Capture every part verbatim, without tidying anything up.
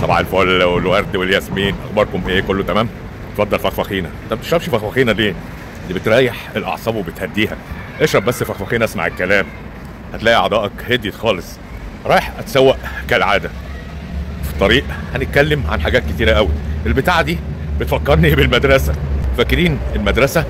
صباح الفل والورد والياسمين، اخباركم ايه؟ كله تمام؟ اتفضل فخفخينه. انت ما بتشربش فخفخينه ليه؟ دي بتريح الاعصاب وبتهديها. اشرب بس فخفخينه، اسمع الكلام هتلاقي اعضائك هديت خالص. رايح اتسوق كالعاده، في الطريق هنتكلم عن حاجات كتيره قوي. البتاعه دي بتفكرني بالمدرسه، فاكرين المدرسه؟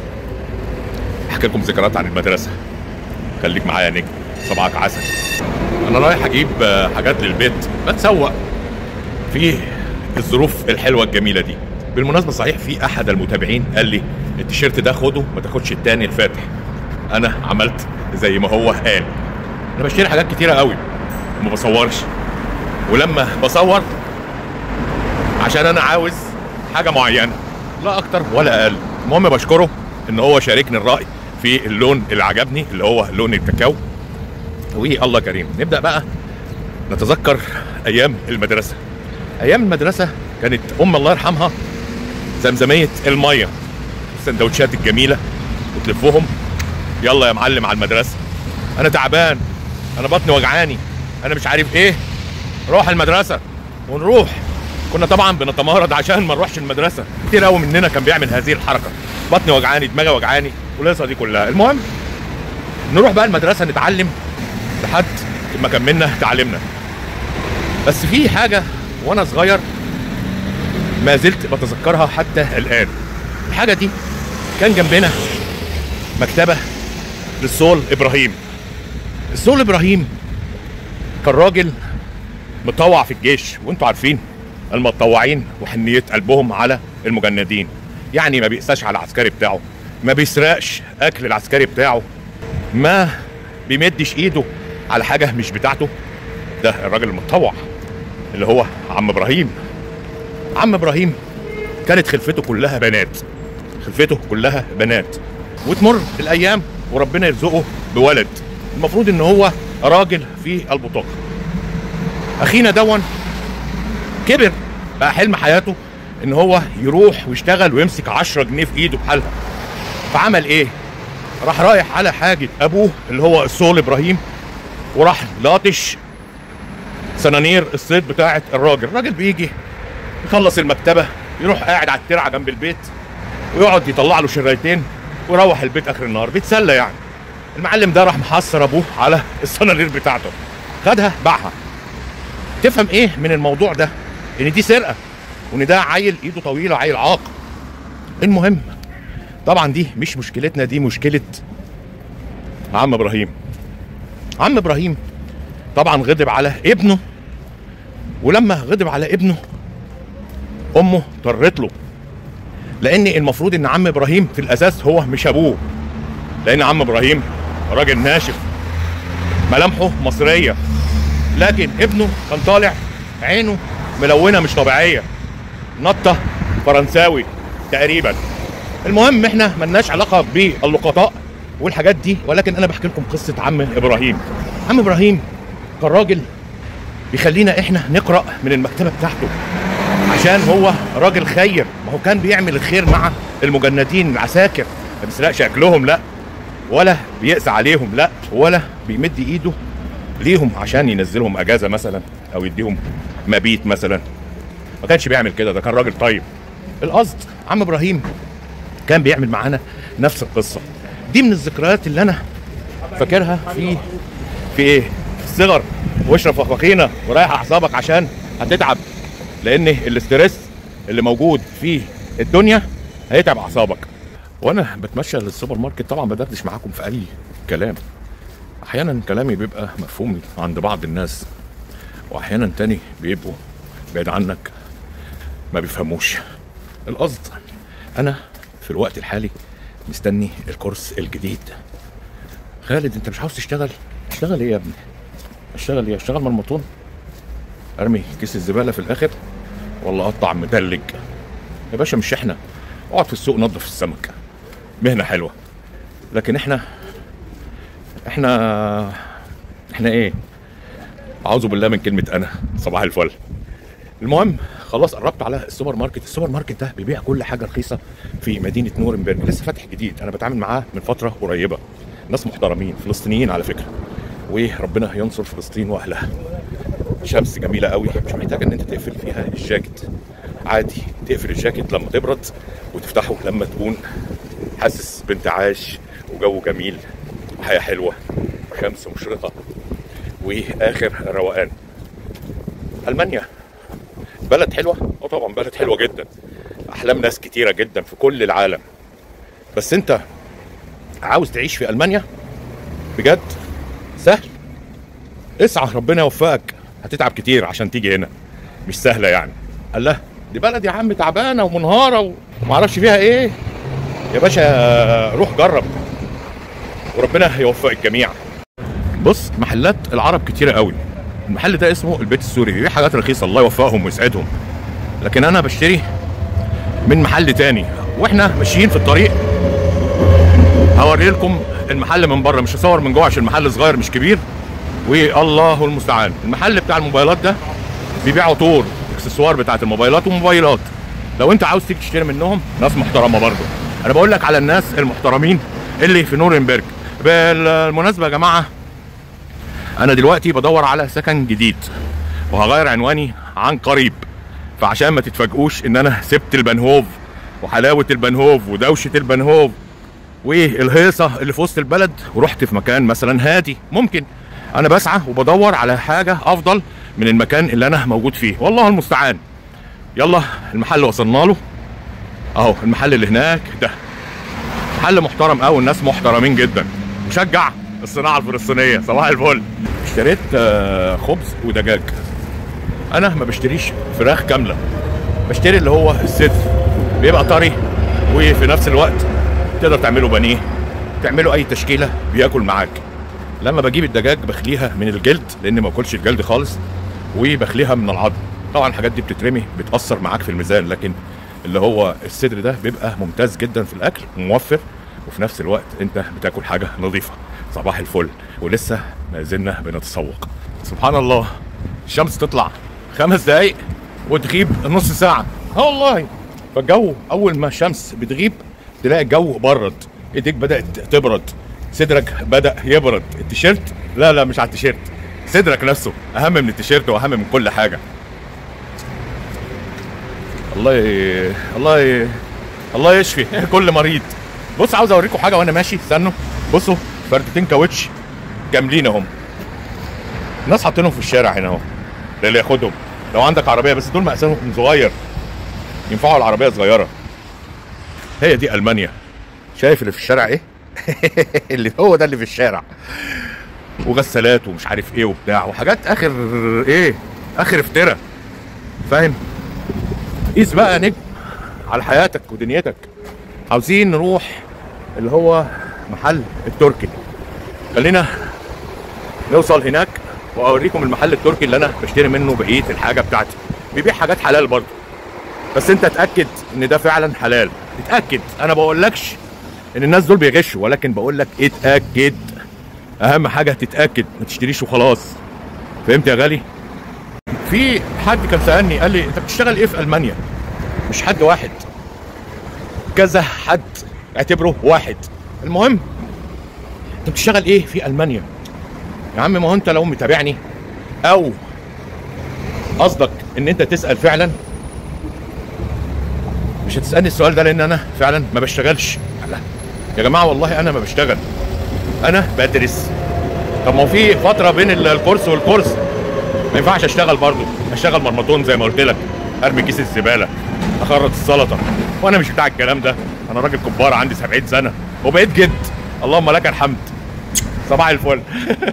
احكي لكم ذكريات عن المدرسه. خليك معايا يا نجم، صباحك عسل. انا رايح اجيب حاجات للبيت، بتسوق في الظروف الحلوه الجميله دي. بالمناسبه صحيح في احد المتابعين قال لي التيشيرت ده خده ما تاخدش التاني الفاتح. انا عملت زي ما هو قال. انا بشتري حاجات كتيره قوي وما بصورش، ولما بصور عشان انا عاوز حاجه معينه لا اكتر ولا اقل. المهم بشكره ان هو شاركني الراي في اللون اللي عجبني اللي هو لون الكاكاو. والله كريم. نبدا بقى نتذكر ايام المدرسه. ايام المدرسه كانت ام الله يرحمها زمزميه الميه، السندوتشات الجميله وتلفهم. يلا يا معلم على المدرسه، انا تعبان، انا بطني وجعاني، انا مش عارف ايه، روح المدرسه. ونروح. كنا طبعا بنتمارض عشان ما نروحش المدرسه. كتير قوي مننا كان بيعمل هذه الحركه، بطني وجعاني، دماغي وجعاني، والقصه دي كلها. المهم نروح بقى المدرسه نتعلم لحد ما كملنا تعليمنا. بس في حاجه وانا صغير ما زلت بتذكرها حتى الان. الحاجه دي كان جنبنا مكتبه للصول ابراهيم. الصول ابراهيم كان راجل مطوع في الجيش، وانتوا عارفين المتطوعين وحنيه قلبهم على المجندين. يعني ما بيقساش على العسكري بتاعه، ما بيسرقش اكل العسكري بتاعه، ما بيمدش ايده على حاجه مش بتاعته. ده الراجل المتطوع اللي هو عم ابراهيم. عم ابراهيم كانت خلفته كلها بنات، خلفته كلها بنات. وتمر الايام وربنا يرزقه بولد، المفروض ان هو راجل في البطاقه. اخينا دون كبر، بقى حلم حياته ان هو يروح ويشتغل ويمسك عشرة جنيه في ايده بحالها. فعمل ايه؟ راح رايح على حاجه ابوه اللي هو الصول ابراهيم، وراح لاطش سنانير الصيد بتاعه الراجل. الراجل بيجي يخلص المكتبه، يروح قاعد على الترعه جنب البيت ويقعد يطلع له شرايتين ويروح البيت اخر النهار بيتسلى يعني. المعلم ده راح محصر ابوه على السنانير بتاعته، خدها باعها. تفهم ايه من الموضوع ده؟ ان دي سرقه، وان ده عيل ايده طويله، عيل عاق. المهم طبعا دي مش مشكلتنا، دي مشكله عم ابراهيم. عم ابراهيم طبعا غضب على ابنه، ولما غضب على ابنه امه طرت له، لان المفروض ان عم ابراهيم في الاساس هو مش ابوه، لان عم ابراهيم راجل ناشف ملامحه مصريه، لكن ابنه كان طالع عينه ملونه مش طبيعيه، نطه فرنساوي تقريبا. المهم احنا ملناش علاقه باللقطاء والحاجات دي، ولكن انا بحكي لكم قصه عم ابراهيم. عم ابراهيم كان راجل بيخلينا احنا نقرا من المكتبه بتاعته، عشان هو راجل خير. ما هو كان بيعمل الخير مع المجندين العساكر، ما بيسرقش اكلهم لا، ولا بيقسى عليهم لا، ولا بيمد ايده ليهم عشان ينزلهم اجازه مثلا او يديهم مبيت مثلا. ما كانش بيعمل كده، ده كان راجل طيب. القصد عم ابراهيم كان بيعمل معانا نفس القصه دي. من الذكريات اللي انا فاكرها في في ايه؟ في الصغر. واشرب فخفخينه وريح اعصابك عشان هتتعب، لان الاسترس اللي موجود في الدنيا هيتعب اعصابك. وانا بتمشى للسوبر ماركت طبعا بدردش معاكم في اي كلام. احيانا كلامي بيبقى مفهوم عند بعض الناس، واحيانا تاني بيبقوا بعيد عنك ما بيفهموش. القصد انا في الوقت الحالي مستني الكورس الجديد. خالد انت مش عاوز تشتغل؟ اشتغل ايه يا ابني؟ اشتغل ايه؟ اشتغل مرمطون؟ ارمي كيس الزباله في الاخر؟ ولا اقطع مدلج؟ يا باشا مش احنا، اقعد في السوق نظف السمك، مهنه حلوه. لكن احنا احنا احنا ايه؟ اعوذ بالله من كلمه انا. صباح الفل. المهم خلاص قربت على السوبر ماركت. السوبر ماركت ده بيبيع كل حاجه رخيصه في مدينه نورنبرج، لسه فاتح جديد. انا بتعامل معاه من فتره قريبه، ناس محترمين فلسطينيين على فكره، وربنا ينصر فلسطين واهلها. شمس جميله قوي، مش محتاج ان انت تقفل فيها الجاكيت، عادي تقفل الجاكيت لما تبرد وتفتحه لما تكون حاسس بانتعاش وجو جميل وحياه حلوه وشمس مشرقه واخر روقان. المانيا بلد حلوه، اه طبعا بلد حلوه جدا، احلام ناس كتيره جدا في كل العالم. بس انت عاوز تعيش في المانيا بجد سهل، اسعى ربنا يوفقك. هتتعب كتير عشان تيجي هنا، مش سهله يعني. الله دي بلد يا عم تعبانه ومنهاره ومعرفش فيها ايه. يا باشا روح جرب وربنا يوفق الجميع. بص محلات العرب كتيره قوي. المحل ده اسمه البيت السوري، بيبيع حاجات رخيصه الله يوفقهم ويسعدهم. لكن انا بشتري من محل تاني، واحنا ماشيين في الطريق هوري لكم المحل من بره، مش هصور من جوه عشان المحل صغير مش كبير والله المستعان. المحل بتاع الموبايلات ده بيبيع عطور اكسسوار بتاعت الموبايلات وموبايلات. لو انت عاوز تيجي تشتري منهم، ناس محترمه برضه. انا بقول لك على الناس المحترمين اللي في نورنبرج. بالمناسبه يا جماعه انا دلوقتي بدور على سكن جديد وهغير عنواني عن قريب، فعشان ما تتفاجئوش ان انا سبت البنهوف وحلاوه البنهوف ودوشه البنهوف والهيصه اللي في وسط البلد ورحت في مكان مثلا هادي. ممكن انا بسعى وبدور على حاجه افضل من المكان اللي انا موجود فيه، والله المستعان. يلا المحل وصلنا له اهو، المحل اللي هناك ده محل محترم قوي، الناس محترمين جدا، مشجع الصناعه الفلسطينيه. صباح الفل. اشتريت خبز ودجاج. انا ما بشتريش فراخ كامله، بشتري اللي هو الصدر، بيبقى طري وفي نفس الوقت تقدر تعمله بانيه، تعمله اي تشكيله بياكل معاك. لما بجيب الدجاج بخليها من الجلد لان ما باكلش الجلد خالص، وبخليها من العظم. طبعا الحاجات دي بتترمي بتاثر معاك في الميزان، لكن اللي هو الصدر ده بيبقى ممتاز جدا في الاكل وموفر، وفي نفس الوقت انت بتاكل حاجه نظيفه. صباح الفل. ولسه ما زلنا بنتسوق. سبحان الله، الشمس تطلع خمس دقايق وتغيب نص ساعه، اه والله. فالجو اول ما الشمس بتغيب تلاقي الجو برد، ايديك بدات تبرد، صدرك بدا يبرد. التيشيرت لا لا مش على التيشيرت، صدرك نفسه اهم من التيشيرت واهم من كل حاجه. الله ي... الله ي... الله يشفي كل مريض. بص عاوز اوريكم حاجه وانا ماشي، استنوا بصوا، فردتين كاوتش كاملين اهم، الناس حاطينهم في الشارع هنا اهو اللي ياخدهم لو عندك عربيه، بس دول مقاسهم صغير ينفعوا العربيه صغيره. هي دي المانيا. شايف اللي في الشارع ايه؟ اللي هو ده اللي في الشارع، وغسالات ومش عارف ايه وبتاع وحاجات اخر ايه، اخر افترا، فاهم؟ قيس بقى نجم على حياتك ودنيتك. عاوزين نروح اللي هو محل التركي، خلينا نوصل هناك واوريكم المحل التركي اللي انا بشتري منه بقيه الحاجه بتاعتي. بيبيع حاجات حلال برضه، بس انت اتاكد ان ده فعلا حلال. اتاكد، انا بقولكش ان الناس دول بيغشوا، ولكن بقول لك اتاكد. اهم حاجه تتاكد، ما تشتريش وخلاص. فهمت يا غالي؟ في حد كان سالني قال لي انت بتشتغل ايه في المانيا؟ مش حد واحد، كذا حد، اعتبره واحد. المهم انت بتشتغل ايه في المانيا؟ يا عم ما هو انت لو متابعني او قصدك ان انت تسال فعلا، مش هتسالني السؤال ده لان انا فعلا ما بشتغلش. لا يا جماعه والله انا ما بشتغل، انا بدرس. طب ما هو في فتره بين الكورس والكورس ما ينفعش اشتغل برضه، اشتغل مرمطون زي ما قلت لك، ارمي كيس الزباله، اخرط السلطه، وانا مش بتاع الكلام ده. انا راجل كبار عندي سبعين سنه وبقيت جد، اللهم لك الحمد. صباح الفل.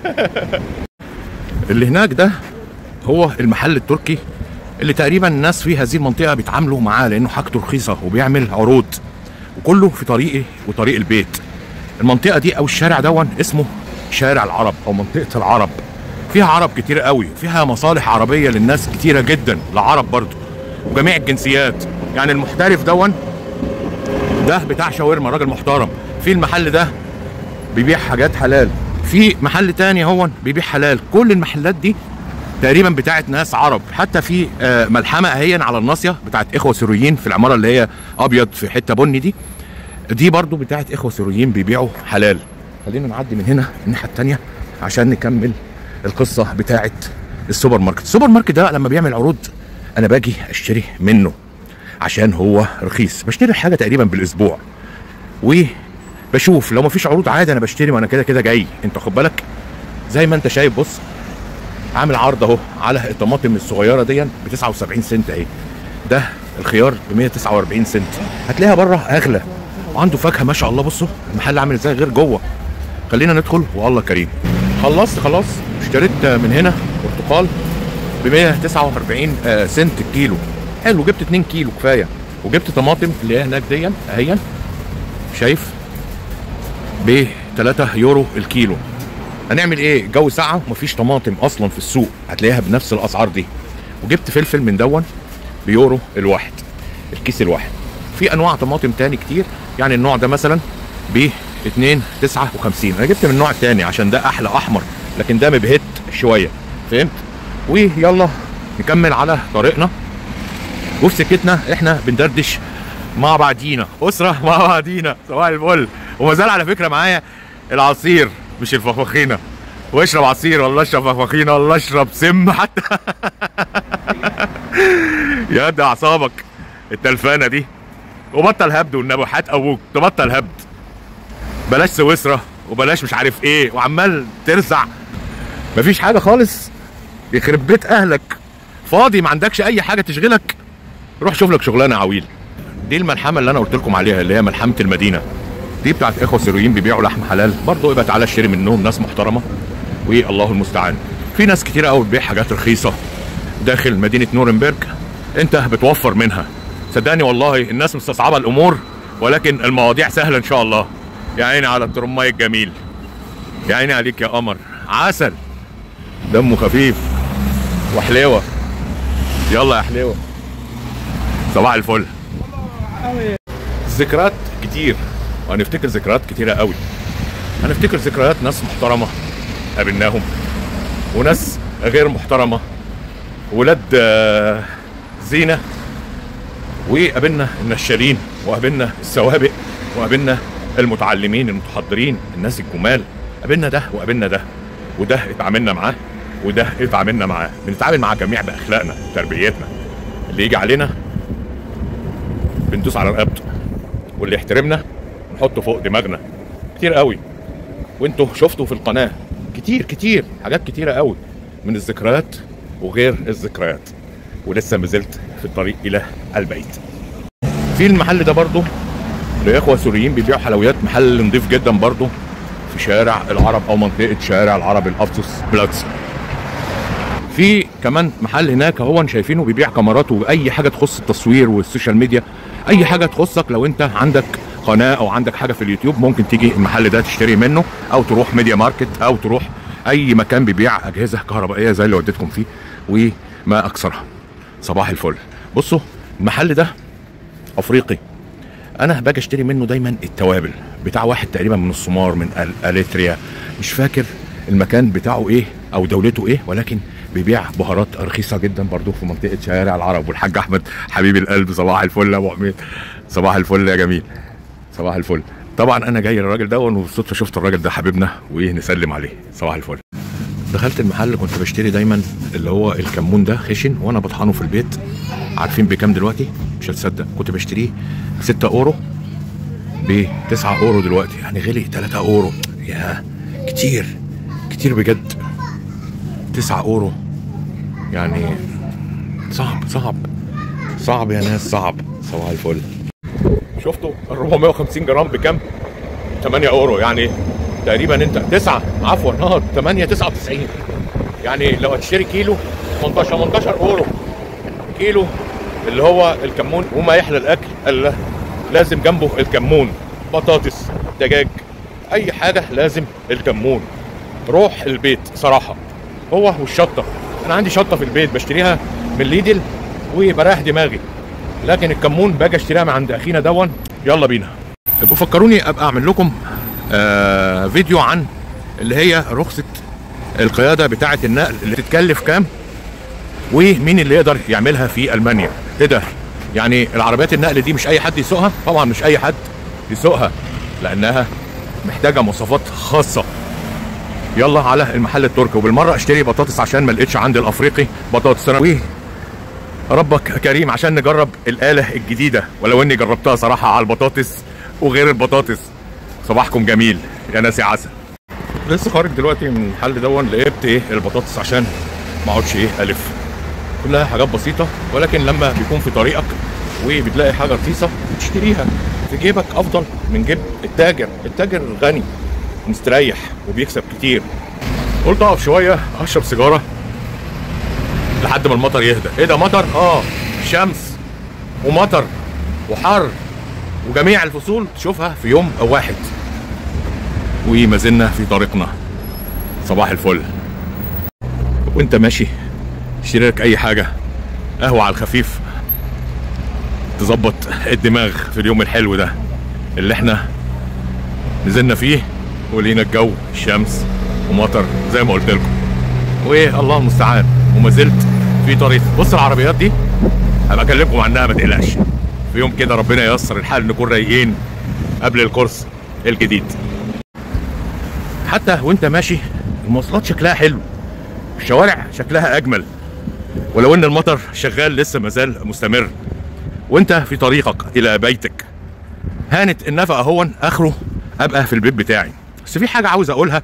اللي هناك ده هو المحل التركي اللي تقريبا الناس في هذه المنطقه بيتعاملوا معاه لانه حاجته رخيصه وبيعمل عروض، وكله في طريقي وطريق البيت. المنطقه دي او الشارع دون اسمه شارع العرب او منطقه العرب. فيها عرب كتير قوي، فيها مصالح عربيه للناس كتيره جدا، العرب برضو وجميع الجنسيات. يعني المحترف دون ده بتاع شاورما، راجل محترم. في المحل ده بيبيع حاجات حلال، في محل تاني هو بيبيع حلال. كل المحلات دي تقريبا بتاعت ناس عرب. حتى في ملحمه اهيا على الناصيه بتاعت اخوه سوريين في العماره اللي هي ابيض في حته بني دي، دي برضو بتاعت اخوه سوريين بيبيعوا حلال. خلينا نعدي من هنا الناحيه التانيه عشان نكمل القصه بتاعت السوبر ماركت. السوبر ماركت ده لما بيعمل عروض انا باجي اشتري منه عشان هو رخيص. بشتري الحاجه تقريبا بالاسبوع، وبشوف لو مفيش عروض عادي انا بشتري، وانا كده كده جاي. انت خد بالك زي ما انت شايف، بص عامل عرض اهو على الطماطم الصغيره دي ب تسعة وسبعين سنت اهي. ده الخيار ب مية وتسعة وأربعين سنت. هتلاقيها بره اغلى، وعنده فاكهه ما شاء الله. بصوا المحل عامل ازاي غير جوه. خلينا ندخل والله كريم. خلصت خلاص. اشتريت من هنا برتقال ب مية وتسعة وأربعين سنت الكيلو. حلو، جبت اتنين كيلو كفايه. وجبت طماطم اللي هي هناك دي اهي، شايف، ب تلاتة يورو الكيلو. هنعمل ايه؟ جو ساعه ومفيش طماطم اصلا في السوق، هتلاقيها بنفس الاسعار دي. وجبت فلفل من دون بيورو الواحد، الكيس الواحد. في انواع طماطم تاني كتير، يعني النوع ده مثلا ب اتنين تسعة وخمسين. انا جبت من النوع التاني عشان ده احلى احمر، لكن ده مبهت شويه، فهمت؟ ويلا نكمل على طريقنا. وفي سكتنا احنا بندردش مع بعضينا، اسره مع بعضينا. صباح الفل. وما زال على فكره معايا العصير مش الفخفخينه. واشرب عصير والله اشرب فخفخينه والله اشرب سم حتى. يهدي اعصابك التلفانه دي، وبطل هبد والنبي، حات ابوك تبطل هبد. بلاش سويسرا وبلاش مش عارف ايه، وعمال ترزع مفيش حاجه خالص. يخرب بيت اهلك، فاضي ما عندكش اي حاجه تشغلك، روح شوف لك شغلانه عويل. دي الملحمه اللي انا قلت لكم عليها، اللي هي ملحمه المدينه. دي بتاعت اخوه سوريين بيبيعوا لحم حلال برضه، يبقى تعالى اشتري منهم، ناس محترمه والله المستعان. في ناس كتير قوي بتبيع حاجات رخيصه داخل مدينه نورنبرج، انت بتوفر منها. صدقني والله الناس مستصعبه الامور، ولكن المواضيع سهله ان شاء الله. يا عيني على الترماي الجميل، يا عيني عليك يا قمر، عسل، دمه خفيف وحليوه. يلا يا حليوه، صباح الفل. ذكريات كتير، وهنفتكر ذكريات كتيره قوي. هنفتكر ذكريات ناس محترمه قابلناهم، وناس غير محترمه، ولاد زينه، وقابلنا النشالين، وقابلنا السوابق، وقابلنا المتعلمين المتحضرين، الناس الجمال. قابلنا ده وقابلنا ده، وده اتعاملنا معاه وده اتعاملنا معاه. بنتعامل مع جميع باخلاقنا وتربيتنا. اللي يجي علينا بندوس على رقبته، واللي يحترمنا نحطه فوق دماغنا. كتير قوي، وانتوا شفتوا في القناه كتير كتير حاجات كتيره قوي من الذكريات وغير الذكريات، ولسه مازلت في الطريق الى البيت. في المحل ده برضو لاخوه سوريين بيبيعوا حلويات، محل نضيف جدا برضو في شارع العرب او منطقه شارع العرب الافسوس بلاتس. في كمان محل هناك هو شايفينه بيبيع كاميرات واي حاجه تخص التصوير والسوشيال ميديا. اي حاجه تخصك، لو انت عندك قناه او عندك حاجه في اليوتيوب ممكن تيجي المحل ده تشتري منه، او تروح ميديا ماركت، او تروح اي مكان بيبيع اجهزه كهربائيه زي اللي وديتكم فيه وما اكثرها. صباح الفل. بصوا المحل ده افريقي، انا باجي اشتري منه دايما التوابل بتاع واحد تقريبا من الصومار، من اليتريا، مش فاكر المكان بتاعه ايه او دولته ايه، ولكن بيبيع بهارات رخيصه جدا برضو في منطقه شارع العرب. والحاج احمد حبيب القلب، صباح الفل يا ابو حميد، صباح الفل يا جميل، صباح الفل. طبعا انا جاي للراجل ده وبالصدفه شفت الراجل ده حبيبنا ونسلم عليه. صباح الفل. دخلت المحل كنت بشتري دايما اللي هو الكمون ده خشن، وانا بطحنه في البيت. عارفين بكام دلوقتي؟ مش هتصدق، كنت بشتريه ستة اورو ب تسعة اورو دلوقتي، يعني غلي تلاتة اورو. يا كتير كتير بجد، تسعة اورو يعني صعب صعب صعب يا ناس، صعب. صباح الفل. شفتوا ال أربعمية وخمسين جرام بكام؟ تمانية اورو، يعني تقريبا انت تسعة عفوا اه تمانية تسعة وتسعين. يعني لو هتشتري كيلو تمنتاشر تمنتاشر اورو كيلو اللي هو الكمون. وما يحلى الاكل الا لازم جنبه الكمون، بطاطس، دجاج، اي حاجه لازم الكمون. روح البيت صراحه، هو والشطه. انا عندي شطه في البيت بشتريها من ليدل وبريح دماغي، لكن الكمون باجي اشتريها من عند اخينا دون. يلا بينا. فكروني ابقى اعمل لكم آه فيديو عن اللي هي رخصه القياده بتاعه النقل اللي تتكلف كام، ومين اللي يقدر يعملها في المانيا. ايه ده؟ يعني العربيات النقل دي مش اي حد يسوقها؟ طبعا مش اي حد يسوقها، لانها محتاجه مواصفات خاصه يلا على المحل التركي، وبالمره اشتري بطاطس عشان ما لقيتش عند الافريقي بطاطس. انا ربك كريم عشان نجرب الاله الجديده، ولو اني جربتها صراحه على البطاطس وغير البطاطس. صباحكم جميل يا ناس يا عسل. لسه خارج دلوقتي من المحل دون، لقيت ايه البطاطس عشان ما اقعدش ايه الف. كلها حاجات بسيطه، ولكن لما بيكون في طريقك وبتلاقي حاجه رخيصه تشتريها في جيبك افضل من جيب التاجر. التاجر غني مستريح وبيكسب كتير. قلت اقف شويه اشرب سيجاره لحد ما المطر يهدى. ايه ده مطر؟ اه شمس ومطر وحر وجميع الفصول تشوفها في يوم واحد. وما زلنا في طريقنا. صباح الفل. وانت ماشي اشتري لك اي حاجه، قهوه على الخفيف تظبط الدماغ في اليوم الحلو ده اللي احنا نزلنا فيه، ولينا الجو شمس ومطر زي ما قلت لكم. وايه الله المستعان. وما زلت في طريق. بص العربيات دي هبقى اكلمكم عنها ما تقلقش. في يوم كده ربنا ييسر الحال نكون رايقين قبل الكورس الجديد. حتى وانت ماشي المواصلات شكلها حلو، الشوارع شكلها اجمل، ولو ان المطر شغال لسه مازال مستمر. وانت في طريقك الى بيتك هانت النفقه هون اخره ابقى في البيت بتاعي. بس في حاجه عاوز اقولها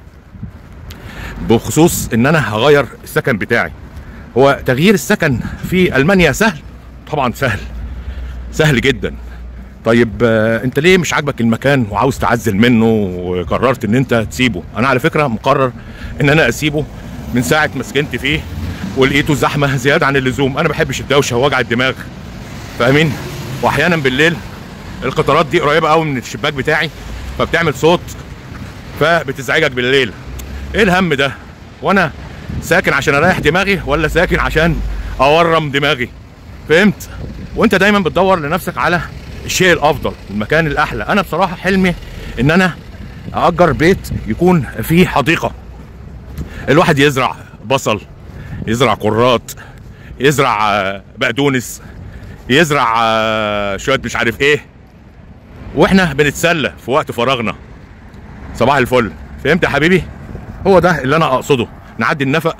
بخصوص ان انا هغير السكن بتاعي. هو تغيير السكن في المانيا سهل؟ طبعا سهل، سهل جدا. طيب آه انت ليه مش عاجبك المكان وعاوز تعزل منه وقررت ان انت تسيبه؟ انا على فكره مقرر ان انا اسيبه من ساعه ما سكنت فيه ولقيته زحمه زياده عن اللزوم. انا ما بحبش الدوشه ووجع الدماغ، فاهمين؟ واحيانا بالليل القطارات دي قريبه قوي من الشباك بتاعي فبتعمل صوت فبتزعجك بالليل. ايه الهم ده؟ وانا ساكن عشان اريح دماغي ولا ساكن عشان اورم دماغي؟ فهمت؟ وانت دايما بتدور لنفسك على الشيء الافضل، المكان الاحلى. انا بصراحه حلمي ان انا اجر بيت يكون فيه حديقه، الواحد يزرع بصل، يزرع كرات، يزرع بقدونس، يزرع شويه مش عارف ايه، واحنا بنتسلى في وقت فراغنا. صباح الفل. فهمت يا حبيبي؟ هو ده اللي انا اقصده. نعدي النفق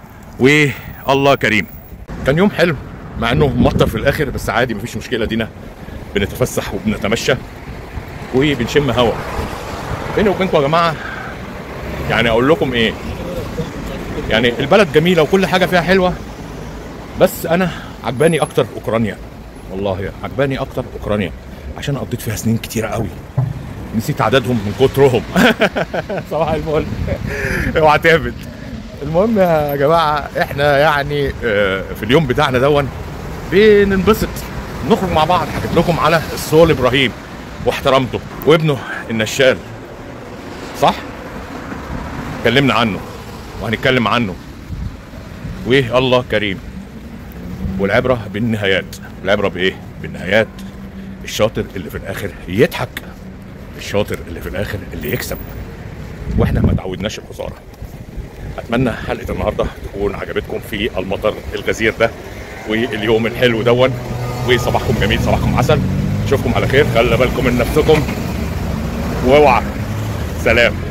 والله كريم. كان يوم حلو مع انه مطر في الاخر، بس عادي مفيش مشكله. دينا بنتفسح وبنتمشى وبنشم هوا. بيني وبينكم يا جماعه يعني اقول لكم ايه، يعني البلد جميله وكل حاجه فيها حلوه، بس انا عجباني اكتر اوكرانيا. والله عجباني اكتر اوكرانيا عشان قضيت فيها سنين كتيره قوي، نسيت عددهم من كترهم. صباح الفل. اوعى تهبط. المهم يا جماعه احنا يعني في اليوم بتاعنا دون بننبسط، نخرج مع بعض. حكيت لكم على الصول ابراهيم واحترامته وابنه النشال، صح؟ اتكلمنا عنه وهنتكلم عنه. والله كريم. والعبره بالنهايات. العبره بايه؟ بالنهايات. الشاطر اللي في الاخر يضحك، الشاطر اللي في الاخر اللي يكسب، واحنا ما تعودناش الخساره. اتمنى حلقه النهارده تكون عجبتكم في المطر الغزير ده واليوم الحلو دون. وصباحكم جميل، صباحكم عسل. اشوفكم على خير، خلي بالكم من نفسكم واوعى. سلام.